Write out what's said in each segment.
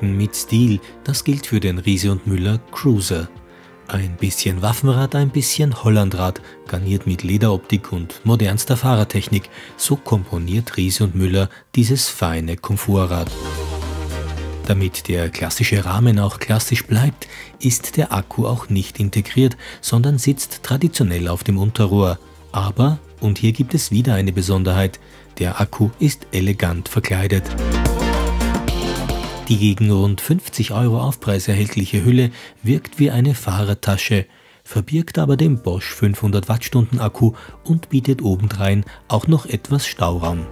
Strecken mit Stil, das gilt für den Riese & Müller Cruiser. Ein bisschen Waffenrad, ein bisschen Hollandrad, garniert mit Lederoptik und modernster Fahrertechnik, so komponiert Riese & Müller dieses feine Komfortrad. Damit der klassische Rahmen auch klassisch bleibt, ist der Akku auch nicht integriert, sondern sitzt traditionell auf dem Unterrohr. Aber, und hier gibt es wieder eine Besonderheit, der Akku ist elegant verkleidet. Die gegen rund 50 € Aufpreis erhältliche Hülle wirkt wie eine Fahrertasche, verbirgt aber den Bosch 500 Wattstunden Akku und bietet obendrein auch noch etwas Stauraum.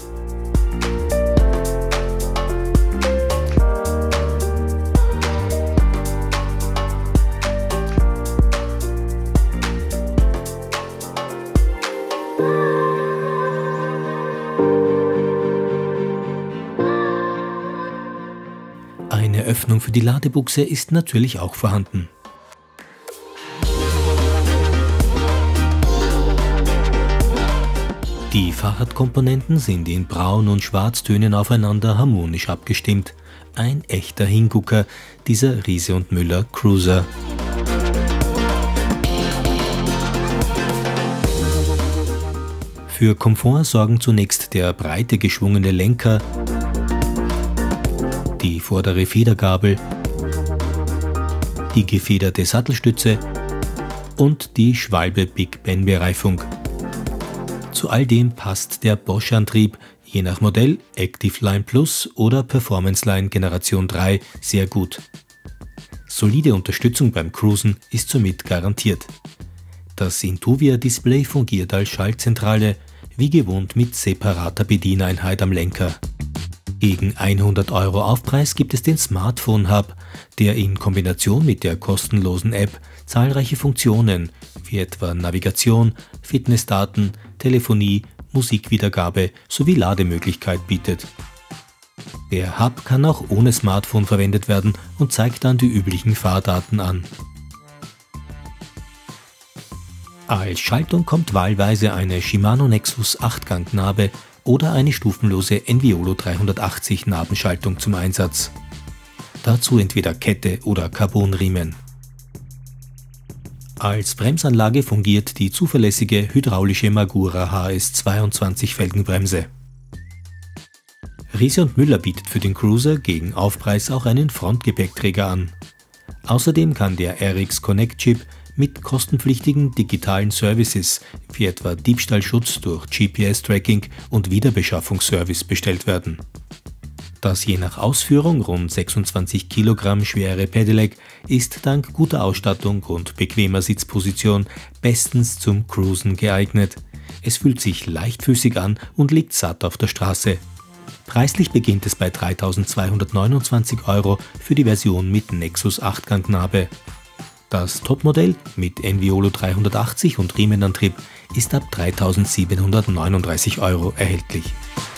Eine Öffnung für die Ladebuchse ist natürlich auch vorhanden. Die Fahrradkomponenten sind in Braun- und Schwarztönen aufeinander harmonisch abgestimmt. Ein echter Hingucker, dieser Riese & Müller Cruiser. Für Komfort sorgen zunächst der breite geschwungene Lenker, die vordere Federgabel, die gefederte Sattelstütze und die Schwalbe Big Ben Bereifung. Zu all dem passt der Bosch-Antrieb, je nach Modell Active Line Plus oder Performance Line Generation 3 sehr gut. Solide Unterstützung beim Cruisen ist somit garantiert. Das Intuvia-Display fungiert als Schaltzentrale, wie gewohnt mit separater Bedieneinheit am Lenker. Gegen 100 € Aufpreis gibt es den Smartphone Hub, der in Kombination mit der kostenlosen App zahlreiche Funktionen wie etwa Navigation, Fitnessdaten, Telefonie, Musikwiedergabe sowie Lademöglichkeit bietet. Der Hub kann auch ohne Smartphone verwendet werden und zeigt dann die üblichen Fahrdaten an. Als Schaltung kommt wahlweise eine Shimano Nexus 8-Gang-Nabe oder eine stufenlose Enviolo 380 Nabenschaltung zum Einsatz. Dazu entweder Kette oder Carbonriemen. Als Bremsanlage fungiert die zuverlässige hydraulische Magura HS22 Felgenbremse. Riese & Müller bietet für den Cruiser gegen Aufpreis auch einen Frontgepäckträger an. Außerdem kann der RX Connect Chip mit kostenpflichtigen digitalen Services wie etwa Diebstahlschutz durch GPS-Tracking und Wiederbeschaffungsservice bestellt werden. Das je nach Ausführung rund 26 Kilogramm schwere Pedelec ist dank guter Ausstattung und bequemer Sitzposition bestens zum Cruisen geeignet. Es fühlt sich leichtfüßig an und liegt satt auf der Straße. Preislich beginnt es bei 3.229 € für die Version mit Nexus 8-Gang-Nabe. Das Topmodell mit Enviolo 380 und Riemenantrieb ist ab 3.739 € erhältlich.